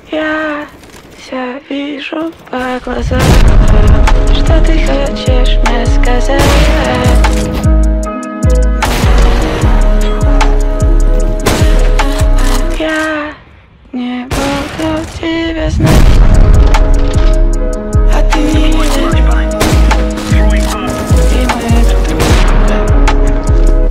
Я все вижу по глазам. Что ты хочешь мне сказать? Я не буду тебя знать, а ты не видишь. И мы друг друга.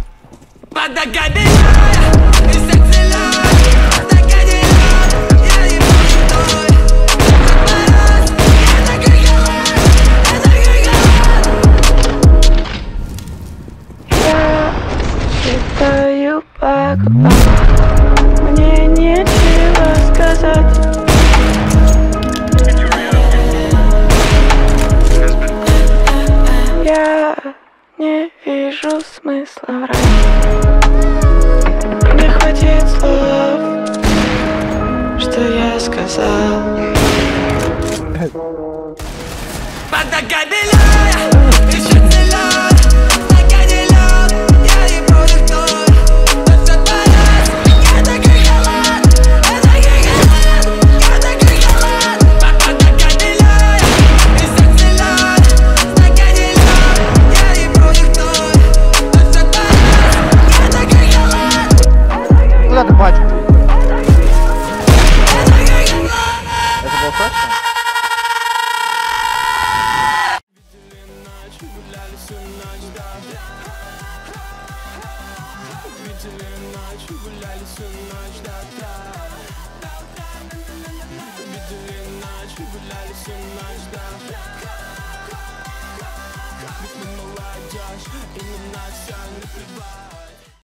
Считаю по губам, мне нечего сказать. Я не вижу смысла врать. Не хватит слов, что я сказал. Куда ты, батя? Это было точно? Молодежь, и не на все не плевать.